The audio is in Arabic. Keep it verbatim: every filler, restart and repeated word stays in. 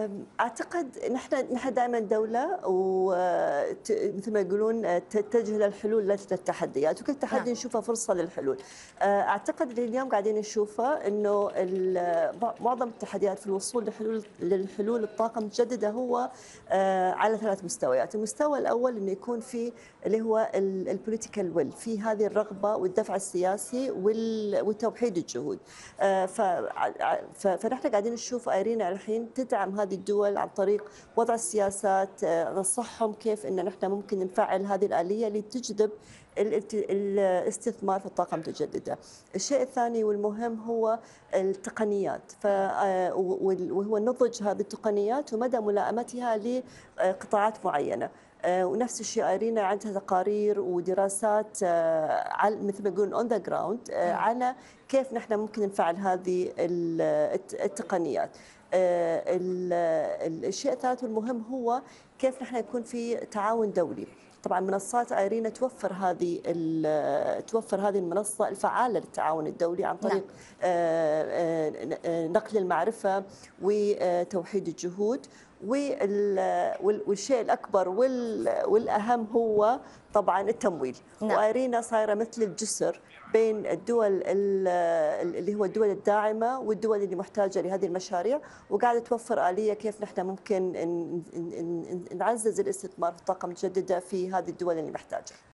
أعتقد نحن نحن دائما دولة ومثل ما يقولون تتجه للحلول ليست للتحديات، وكل نعم. تحدي نشوفه فرصة للحلول. أعتقد اللي اليوم قاعدين نشوفه إنه ال- معظم التحديات في الوصول لحلول للحلول الطاقة المتجددة هو آه، على ثلاث مستويات. المستوى الأول إنه يكون في اللي هو البوليتيكال ويل، في هذه الرغبة والدفع السياسي وال- وتوحيد الجهود. آه، ف- ع- ف- فنحن قاعدين نشوف ايرينا الحين تدعم هذه الدول عن طريق وضع السياسات، آه، نصحهم كيف ان نحن ممكن نفعل هذه الآلية لتجذب الالت- الاستثمار في الطاقة المتجددة. الشيء الثاني والمهم هو التقنيات، ف- آه، وال- وهو نضج هذه التقنيات ومدى ملائمتها لقطاعات معينة. آه، ونفس الشيء ايرينا عندها تقارير ودراسات، آه، على مثل ما يقولون اون ذا جراوند مم. على كيف نحن ممكن نفعل هذه ال- الت- التقنيات. آه، ال- ال- الشيء الثالث والمهم هو كيف نحن يكون في تعاون دولي. طبعا منصات ايرينا توفر هذه ال- توفر هذه المنصه الفعاله للتعاون الدولي عن نعم. طريق آه، آه، آه، نقل المعرفه وتوحيد الجهود. وال- وال- والشيء الأكبر وال- والأهم هو طبعا التمويل. نعم. وأرينا صايرة مثل الجسر بين الدول ال- اللي هو الدول الداعمة والدول اللي محتاجة لهذه المشاريع، وقاعدة توفر آلية كيف نحن ممكن ن- ن- ن- نعزز الاستثمار في الطاقة المتجددة في هذه الدول اللي محتاجة.